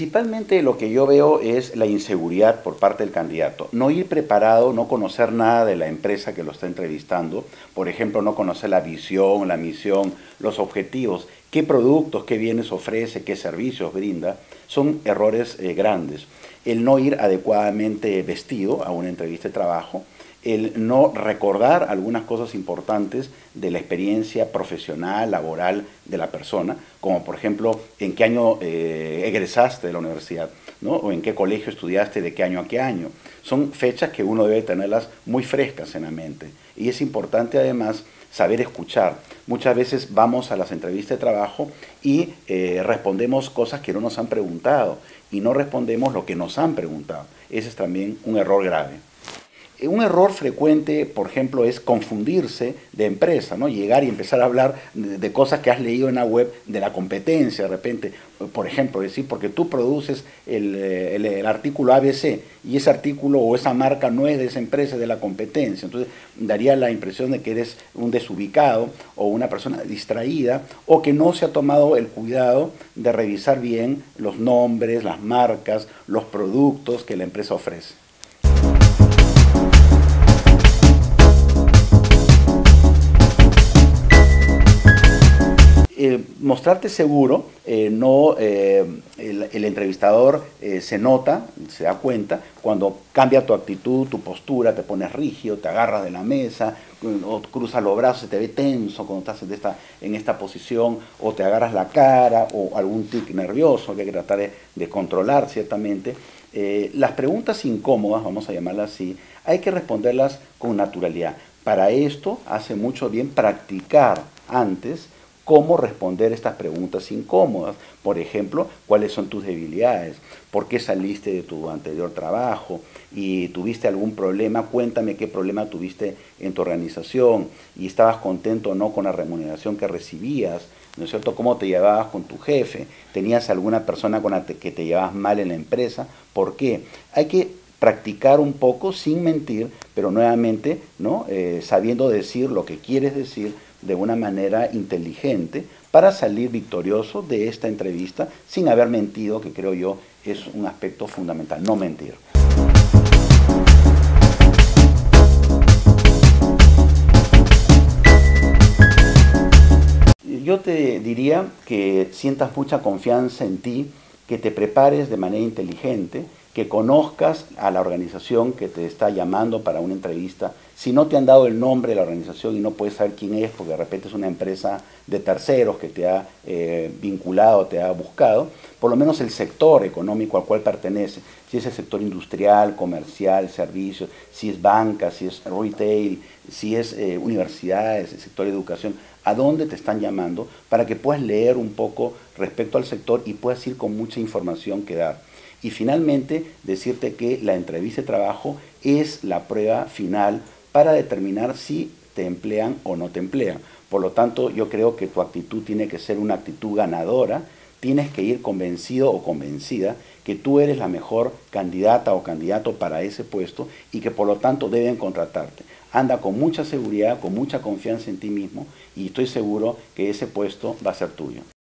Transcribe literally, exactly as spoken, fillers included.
Principalmente lo que yo veo es la inseguridad por parte del candidato. No ir preparado, no conocer nada de la empresa que lo está entrevistando. Por ejemplo, no conocer la visión, la misión, los objetivos, qué productos, qué bienes ofrece, qué servicios brinda. Son errores eh, grandes. El no ir adecuadamente vestido a una entrevista de trabajo. El no recordar algunas cosas importantes de la experiencia profesional, laboral de la persona, como por ejemplo, en qué año eh, egresaste de la universidad, ¿no? O en qué colegio estudiaste, de qué año a qué año. Son fechas que uno debe tenerlas muy frescas en la mente. Y es importante además saber escuchar. Muchas veces vamos a las entrevistas de trabajo y eh, respondemos cosas que no nos han preguntado y no respondemos lo que nos han preguntado. Ese es también un error grave. Un error frecuente, por ejemplo, es confundirse de empresa, ¿no? Llegar y empezar a hablar de, de cosas que has leído en la web, de la competencia, de repente, por ejemplo, decir, porque tú produces el, el, el artículo A B C y ese artículo o esa marca no es de esa empresa, es de la competencia. Entonces, daría la impresión de que eres un desubicado o una persona distraída o que no se ha tomado el cuidado de revisar bien los nombres, las marcas, los productos que la empresa ofrece. Eh, mostrarte seguro, eh, no, eh, el, el entrevistador eh, se nota, se da cuenta, cuando cambia tu actitud, tu postura, te pones rígido, te agarras de la mesa, o cruzas los brazos, se te ve tenso cuando estás en esta, en esta posición, o te agarras la cara, o algún tic nervioso que hay que tratar de, de controlar ciertamente. Eh, las preguntas incómodas, vamos a llamarlas así, hay que responderlas con naturalidad. Para esto hace mucho bien practicar antes cómo responder estas preguntas incómodas. Por ejemplo, ¿cuáles son tus debilidades? ¿Por qué saliste de tu anterior trabajo? ¿Y tuviste algún problema? Cuéntame qué problema tuviste en tu organización. ¿Y estabas contento o no con la remuneración que recibías? ¿No es cierto? ¿Cómo te llevabas con tu jefe? ¿Tenías alguna persona con la que te llevabas mal en la empresa? ¿Por qué? Hay que practicar un poco sin mentir, pero nuevamente, ¿no? eh, sabiendo decir lo que quieres decir de una manera inteligente para salir victorioso de esta entrevista sin haber mentido, que creo yo es un aspecto fundamental, no mentir. Yo te diría que sientas mucha confianza en ti, que te prepares de manera inteligente, que conozcas a la organización que te está llamando para una entrevista. Si no te han dado el nombre de la organización y no puedes saber quién es, porque de repente es una empresa de terceros que te ha eh, vinculado, te ha buscado, por lo menos el sector económico al cual pertenece, si es el sector industrial, comercial, servicios, si es banca, si es retail, si es eh, universidades, el sector de educación, a dónde te están llamando para que puedas leer un poco respecto al sector y puedas ir con mucha información que dar. Y finalmente, decirte que la entrevista de trabajo es la prueba final para determinar si te emplean o no te emplean. Por lo tanto, yo creo que tu actitud tiene que ser una actitud ganadora. Tienes que ir convencido o convencida que tú eres la mejor candidata o candidato para ese puesto y que por lo tanto deben contratarte. Anda con mucha seguridad, con mucha confianza en ti mismo y estoy seguro que ese puesto va a ser tuyo.